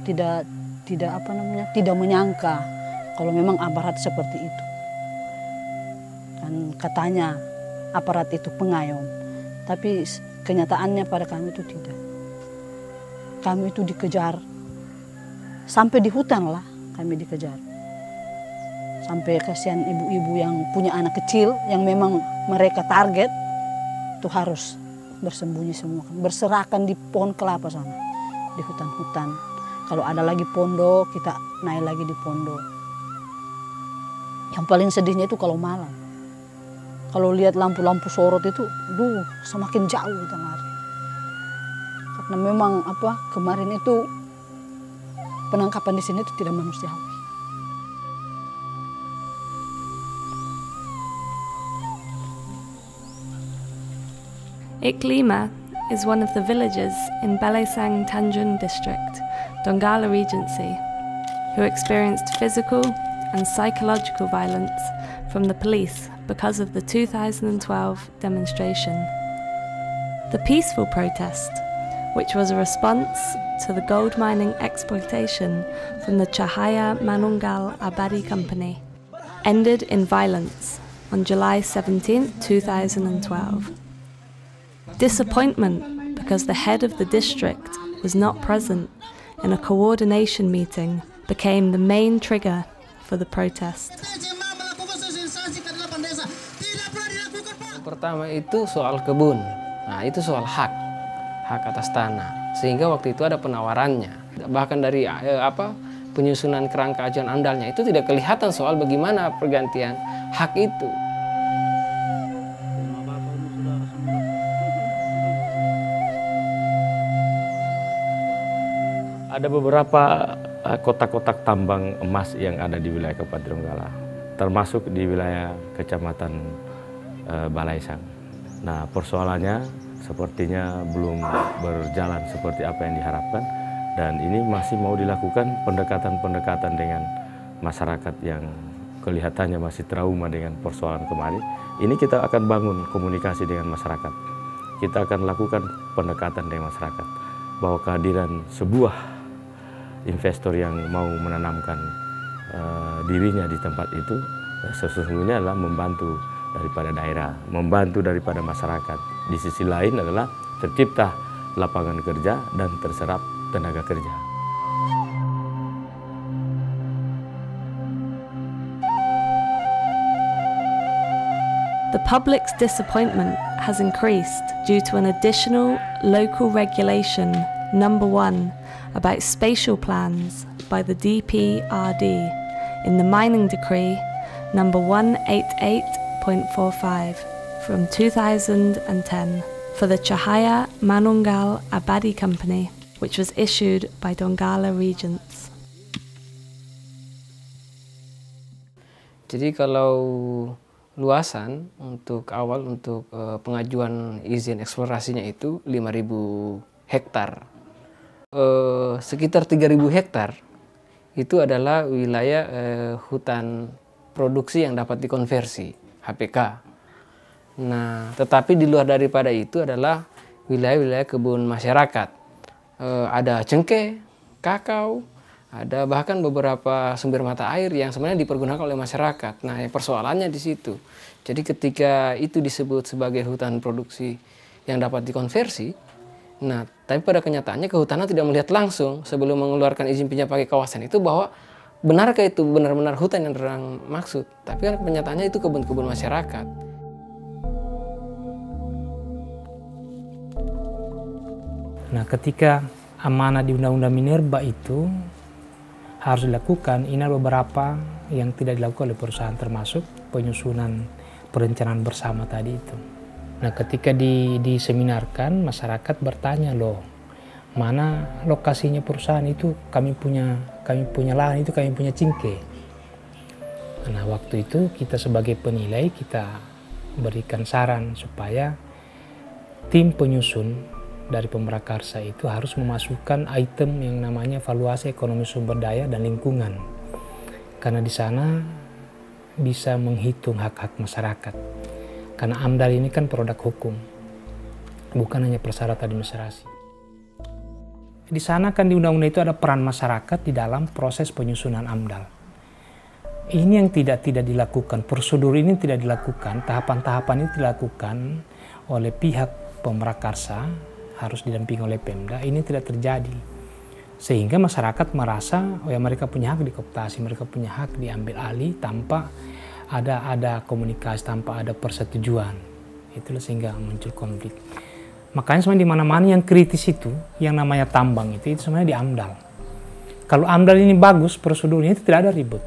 tidak menyangka kalau memang aparat seperti itu. Dan katanya aparat itu pengayom, tapi kenyataannya pada kami itu tidak. Kami itu dikejar sampai di hutan lah, kami dikejar. Sampai kasihan ibu-ibu yang punya anak kecil yang memang mereka target itu harus bersembunyi semua, berserakan di pohon kelapa sana, di hutan-hutan. Kalau ada lagi pondok, kita naik lagi di pondok. Yang paling sedihnya itu kalau malam. Kalau lihat lampu-lampu sorot itu, semakin jauh kita lari. Karena memang kemarin itu penangkapan di sini itu tidak manusiawi. Iklima is one of the villages in Balaisang Tanjung district, Donggala Regency, who experienced physical and psychological violence from the police because of the 2012 demonstration. The peaceful protest, which was a response to the gold mining exploitation from the Cahaya Manunggal Abadi Company, ended in violence on July 17, 2012. Disappointment because the head of the district was not present in a coordination meeting became the main trigger for the protest. Pertama itu soal kebun. Nah, itu soal hak atas tanah. Sehingga waktu itu ada penawarannya. Bahkan dari penyusunan kerangka ajuan amdalnya itu tidak kelihatan soal bagaimana pergantian hak itu. Ada beberapa kotak-kotak tambang emas yang ada di wilayah Kabupaten Donggala, termasuk di wilayah Kecamatan Balaisang. Nah, persoalannya sepertinya belum berjalan seperti apa yang diharapkan, dan ini masih mau dilakukan pendekatan-pendekatan dengan masyarakat yang kelihatannya masih trauma dengan persoalan kemarin. Ini kita akan bangun komunikasi dengan masyarakat. Kita akan lakukan pendekatan dengan masyarakat bahwa kehadiran sebuah investor yang mau menanamkan dirinya di tempat itu sesungguhnya adalah membantu daripada daerah, membantu daripada masyarakat. Di sisi lain adalah tercipta lapangan kerja dan terserap tenaga kerja. The public's disappointment has increased due to an additional local regulation, number 1, about spatial plans by the DPRD in the mining decree number 188.45 from 2010 for the Cahaya Manunggal Abadi Company, which was issued by Donggala Regents. Jadi kalau luasan untuk pengajuan izin eksplorasinya itu 5.000 hektar. Sekitar 3.000 hektar itu adalah wilayah hutan produksi yang dapat dikonversi, HPK. Nah, tetapi di luar daripada itu adalah wilayah-wilayah kebun masyarakat. Ada cengkeh, kakao, ada bahkan beberapa sumber mata air yang sebenarnya dipergunakan oleh masyarakat. Nah, persoalannya di situ. Jadi ketika itu disebut sebagai hutan produksi yang dapat dikonversi, nah, tapi pada kenyataannya kehutanan tidak melihat langsung sebelum mengeluarkan izin pinjam pakai kawasan itu bahwa benarkah itu benar-benar hutan yang terang maksud. Tapi kan kenyataannya itu kebun-kebun masyarakat. Nah, ketika amanah di Undang-Undang Minerba itu harus dilakukan, ini ada beberapa yang tidak dilakukan oleh perusahaan, termasuk penyusunan perencanaan bersama tadi itu. Nah, ketika diseminarkan, masyarakat bertanya, loh, mana lokasinya perusahaan itu? Kami punya lahan itu, kami punya cingke. Nah, waktu itu kita sebagai penilai, kita berikan saran supaya tim penyusun dari pemrakarsa itu harus memasukkan item yang namanya valuasi ekonomi sumber daya dan lingkungan. Karena di sana bisa menghitung hak-hak masyarakat. Karena AMDAL ini kan produk hukum, bukan hanya persyarat administrasi. Di sana kan di undang-undang itu ada peran masyarakat di dalam proses penyusunan AMDAL. Ini yang tidak dilakukan, prosedur ini tidak dilakukan, tahapan-tahapan ini dilakukan oleh pihak pemrakarsa, harus didampingi oleh Pemda, ini tidak terjadi. Sehingga masyarakat merasa, oh ya mereka punya hak dikooptasi, mereka punya hak diambil alih tanpa ada komunikasi, tanpa ada persetujuan. Itulah sehingga muncul konflik. Makanya sebenarnya di mana-mana yang kritis itu, yang namanya tambang itu sebenarnya di AMDAL. Kalau AMDAL ini bagus, prosedurnya itu tidak ada ribut.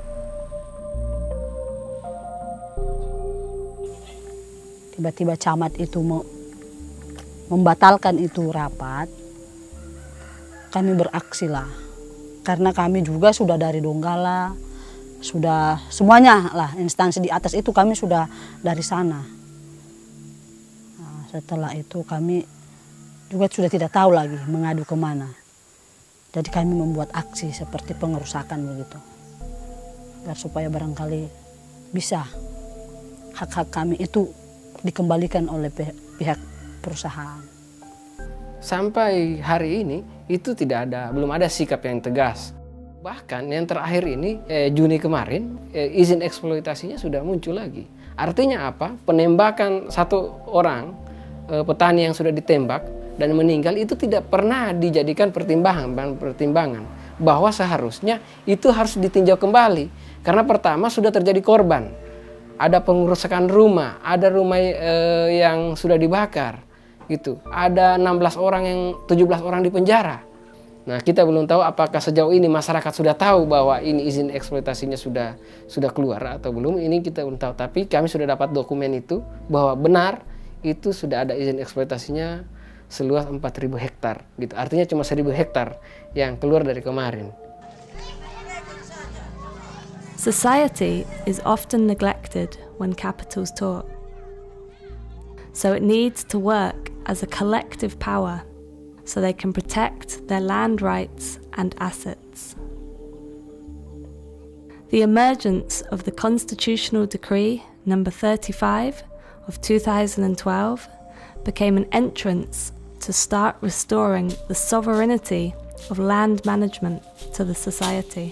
Tiba-tiba camat itu membatalkan itu rapat, kami beraksi lah. Karena kami juga sudah dari Donggala, sudah semuanya lah, instansi di atas itu kami sudah dari sana. Nah, setelah itu kami juga sudah tidak tahu lagi mengadu kemana. Jadi kami membuat aksi seperti pengerusakan begitu. Agar supaya barangkali bisa hak-hak kami itu dikembalikan oleh pihak perusahaan. Sampai hari ini itu belum ada sikap yang tegas. Bahkan yang terakhir ini Juni kemarin izin eksploitasinya sudah muncul lagi. Artinya apa? Penembakan satu orang petani yang sudah ditembak dan meninggal itu tidak pernah dijadikan pertimbangan bahwa seharusnya itu harus ditinjau kembali. Karena pertama sudah terjadi korban, ada pengerusakan rumah, ada rumah yang sudah dibakar, gitu. Ada 17 orang di penjara. Nah, kita belum tahu apakah sejauh ini masyarakat sudah tahu bahwa ini izin eksploitasinya sudah keluar atau belum. Ini kita belum tahu. Tapi kami sudah dapat dokumen itu bahwa benar itu sudah ada izin eksploitasinya seluas 4.000 hektar, gitu. Artinya cuma 1.000 hektar yang keluar dari kemarin. Society is often neglected when capitals talk. So it needs to work as a collective power so they can protect their land rights and assets. The emergence of the Constitutional Decree No. 35 of 2012 became an entrance to start restoring the sovereignty of land management to the society.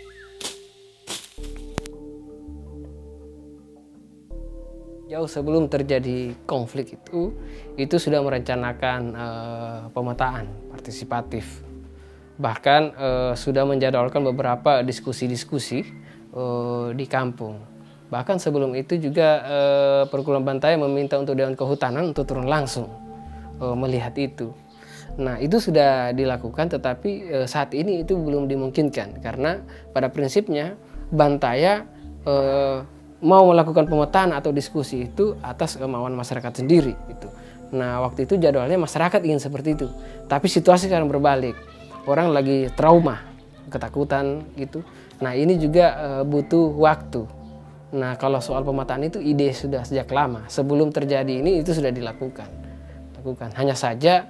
Jauh sebelum terjadi konflik itu sudah merencanakan pemetaan partisipatif. Bahkan sudah menjadwalkan beberapa diskusi-diskusi di kampung. Bahkan sebelum itu juga Perkumpulan Bantai meminta untuk Dewan Kehutanan untuk turun langsung melihat itu. Nah, itu sudah dilakukan, tetapi saat ini itu belum dimungkinkan karena pada prinsipnya Bantaya mau melakukan pemetaan atau diskusi itu atas kemauan masyarakat sendiri gitu. Nah, waktu itu jadwalnya masyarakat ingin seperti itu, tapi situasi sekarang berbalik. Orang lagi trauma, ketakutan gitu. Nah, ini juga butuh waktu. Nah, kalau soal pemetaan itu ide sudah sejak lama, sebelum terjadi ini itu sudah dilakukan. Hanya saja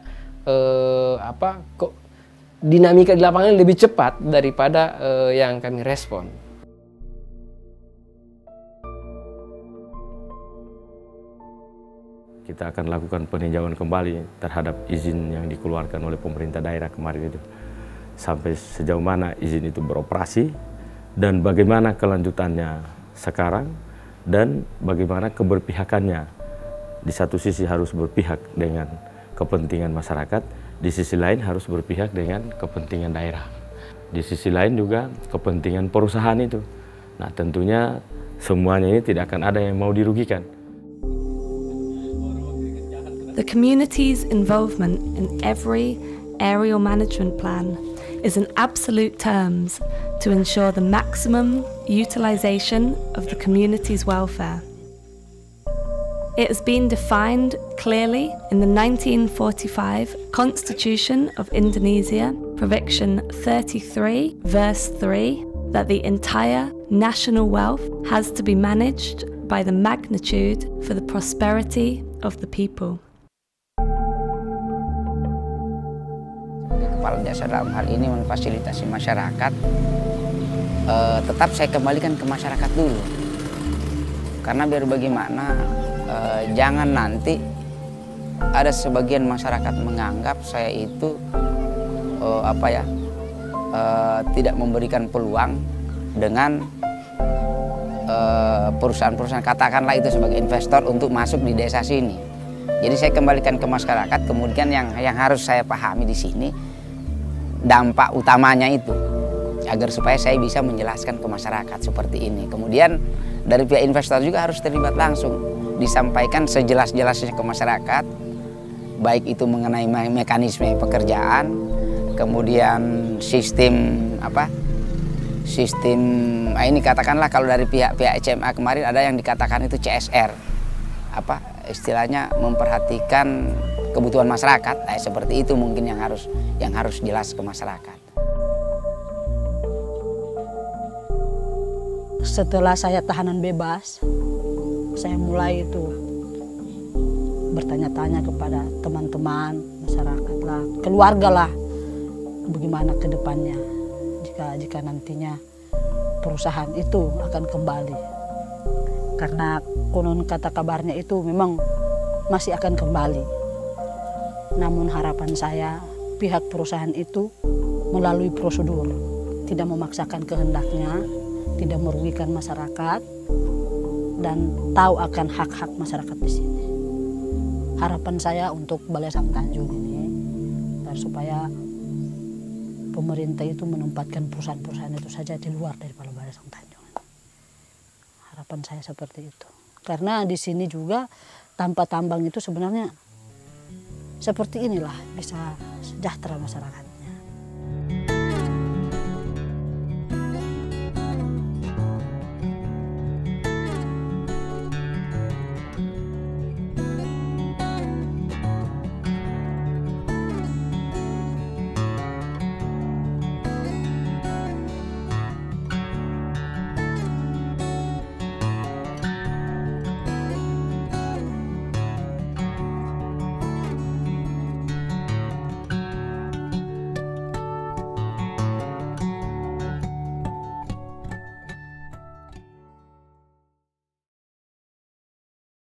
dinamika di lapangan lebih cepat daripada yang kami respon. Kita akan lakukan peninjauan kembali terhadap izin yang dikeluarkan oleh pemerintah daerah kemarin itu. Sampai sejauh mana izin itu beroperasi dan bagaimana kelanjutannya sekarang dan bagaimana keberpihakannya. Di satu sisi harus berpihak dengan kepentingan masyarakat, di sisi lain harus berpihak dengan kepentingan daerah. Di sisi lain juga kepentingan perusahaan itu. Nah, tentunya semuanya ini tidak akan ada yang mau dirugikan. The community's involvement in every aerial management plan is in absolute terms to ensure the maximum utilization of the community's welfare. It has been defined clearly in the 1945 Constitution of Indonesia, Provision 33, verse 3, that the entire national wealth has to be managed by the magnitude for the prosperity of the people. Sebagai kepala desa dalam hal ini memfasilitasi masyarakat, tetap saya kembalikan ke masyarakat dulu. Karena biar bagaimana jangan nanti ada sebagian masyarakat menganggap saya itu tidak memberikan peluang dengan perusahaan-perusahaan, katakanlah itu sebagai investor untuk masuk di desa sini. Jadi saya kembalikan ke masyarakat. Kemudian yang harus saya pahami di sini dampak utamanya itu, agar supaya saya bisa menjelaskan ke masyarakat seperti ini. Kemudian dari pihak investor juga harus terlibat langsung, disampaikan sejelas-jelasnya ke masyarakat, baik itu mengenai mekanisme pekerjaan, kemudian sistem ini katakanlah kalau dari pihak CMA kemarin ada yang dikatakan itu CSR, istilahnya memperhatikan kebutuhan masyarakat, seperti itu mungkin yang harus jelas ke masyarakat. Setelah saya tahanan bebas, saya mulai itu bertanya-tanya kepada teman-teman, masyarakat lah, keluarga lah, bagaimana ke depannya jika nantinya perusahaan itu akan kembali. Karena konon kata kabarnya itu memang masih akan kembali. Namun harapan saya pihak perusahaan itu melalui prosedur, tidak memaksakan kehendaknya, tidak merugikan masyarakat, dan tahu akan hak-hak masyarakat di sini. Harapan saya untuk Balai Sang Tanjung ini, supaya pemerintah itu menempatkan perusahaan-perusahaan itu saja di luar daripada Balai Sang Tanjung. Harapan saya seperti itu. Karena di sini juga tanpa tambang itu sebenarnya seperti inilah bisa sejahtera masyarakat.